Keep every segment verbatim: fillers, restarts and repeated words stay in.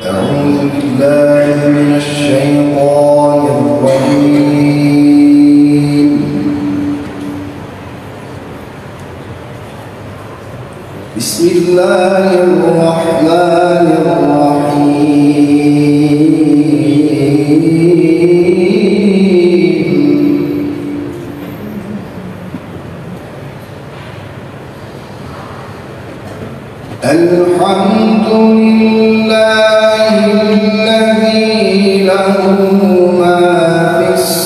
أعوذ بالله من الشيطان الرجيم. بسم الله الرحمن الرحيم. الحمد لله الذي له ما في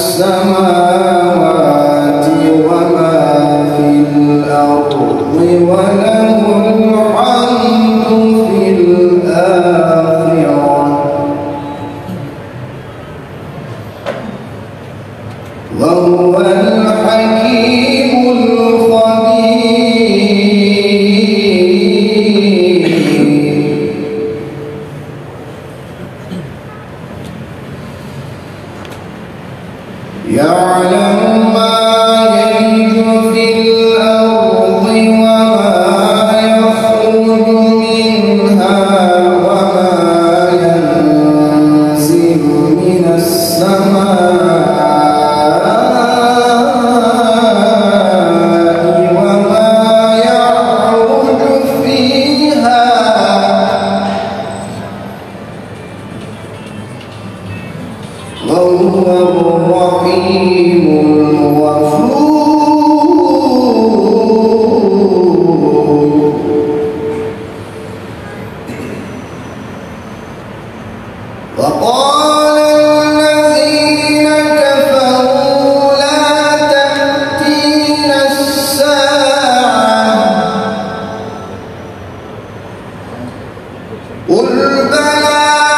السماوات وما في الأرض وله الحمد في الآخرة وهو الحكيم الخبير. يعلم ما يلج في الأرض وما يخرج منها وما ينزل من السماء وما يعرج فيها وهو الرحيم الغفور. وقال الذين كفروا لا تأتينا الساعة قل بلى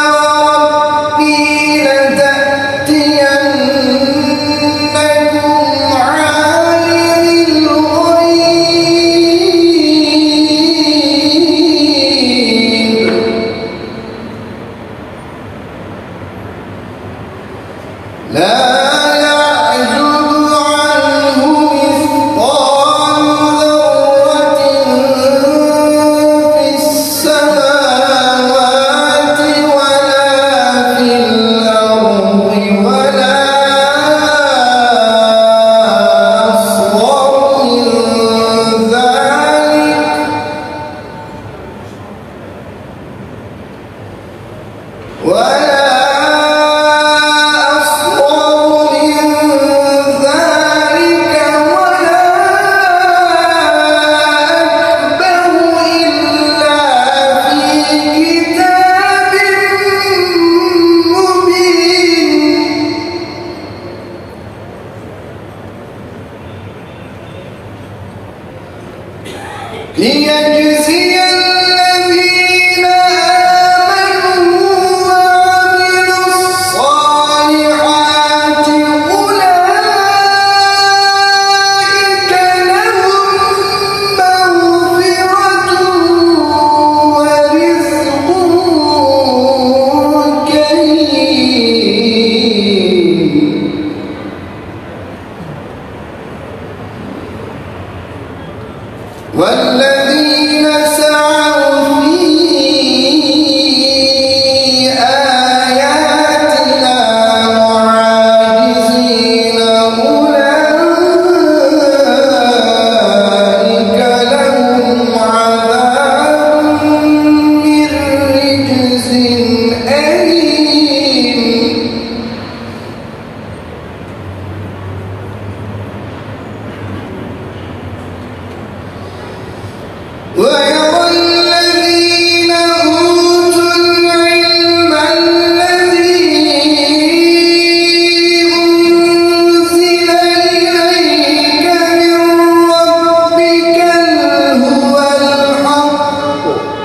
لا يعزب عنه مثقال ذرة في السماوات ولا في الأرض ولا أصغر من ذلك ولا ليجزي الذين آمنوا وعملوا الصالحات أولئك لهم مغفرة ورزق كريم. والذين سعوا في آياتنا معاجزين أولئك لهم عذاب من رجز أليم. ويرى الذين أوتوا العلم الذي أنزل إليك من ربك هو الحق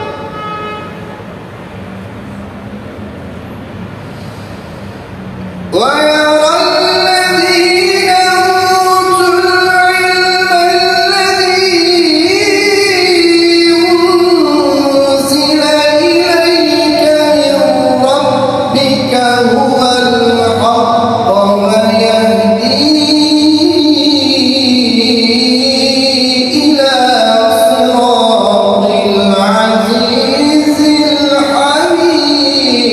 ويرى الذين أوتوا العلم الذي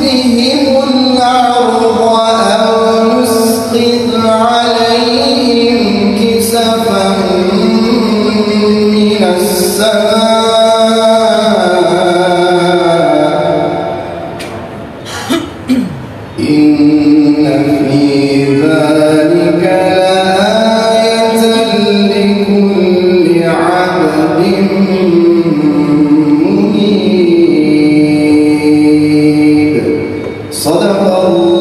بهم الأرض أو يسقط عليهم كسفا من السماء إن في ذلك لآية لكل عبد منيب. صدق الله.